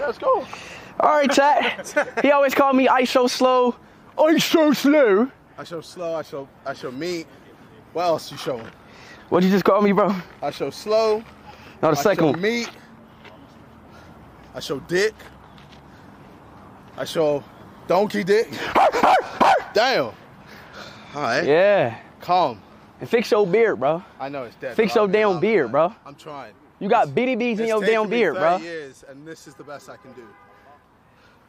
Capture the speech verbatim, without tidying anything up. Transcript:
Let's go. All right, chat. He always called me I show slow. I show slow. I show slow. I show. I show meat. What else you showing? What'd you just call me, bro? I show slow. No, the I second show one. meat. I show dick. I show donkey dick. Damn. All right. Yeah. Calm. And fix your beard, bro. I know it's dead. Fix your damn beard, bro. I'm trying. You got bitty beads in It's your taken damn me beard, thirty bro. years, and this is the best I can do.